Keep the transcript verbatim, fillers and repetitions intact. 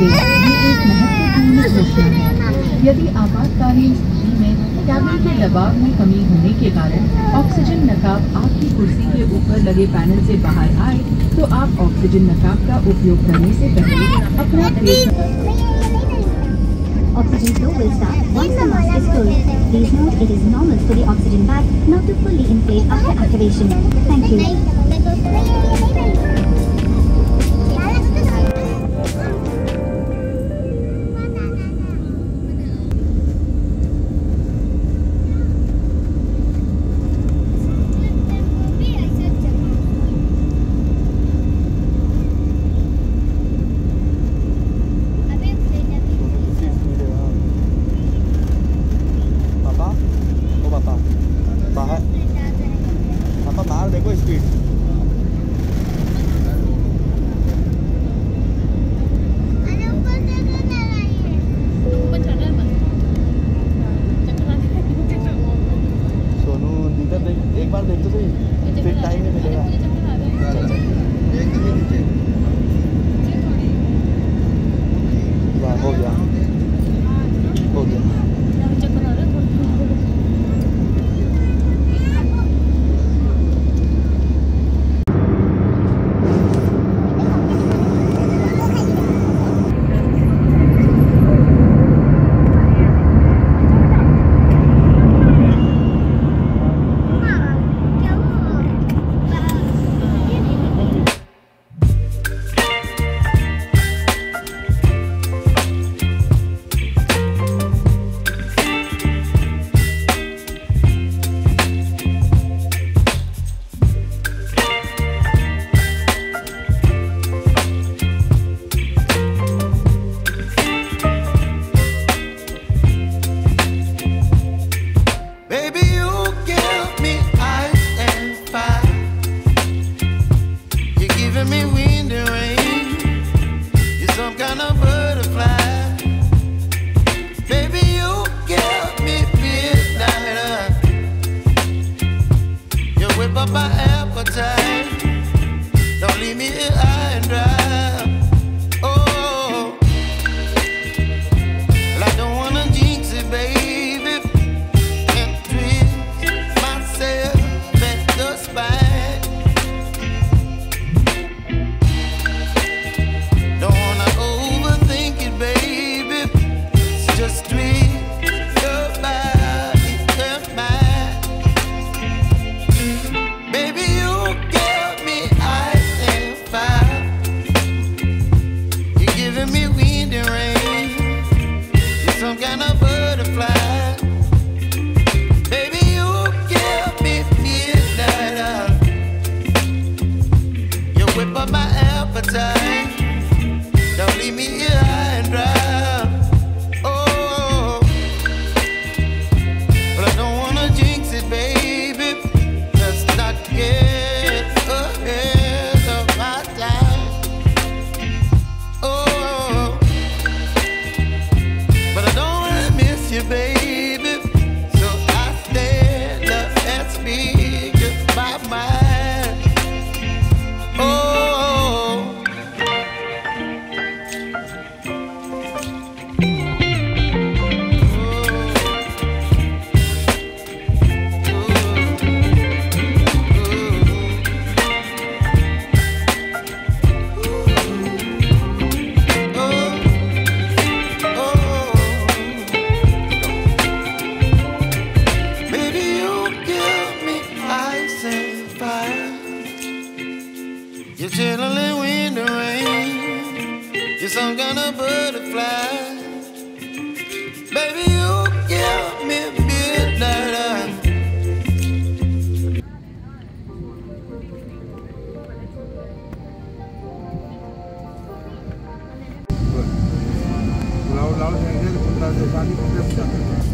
लिए ये एक महत्वपूर्ण घोषणा है। यदि आपातकालीन स्थिति में कैबिन के दबाव में कमी होने के कारण ऑक्सीजन नकाब आपकी कुर्सी के ऊपर लगे पैनल से बाहर आए, तो आप ऑक्सीजन नकाब का उपयोग करने से पहले अपना पेट Oxygen flow will start once the mask is full. Please note it is normal for the oxygen bag not to fully inflate after activation. Thank you. लाओ लाओ लाओ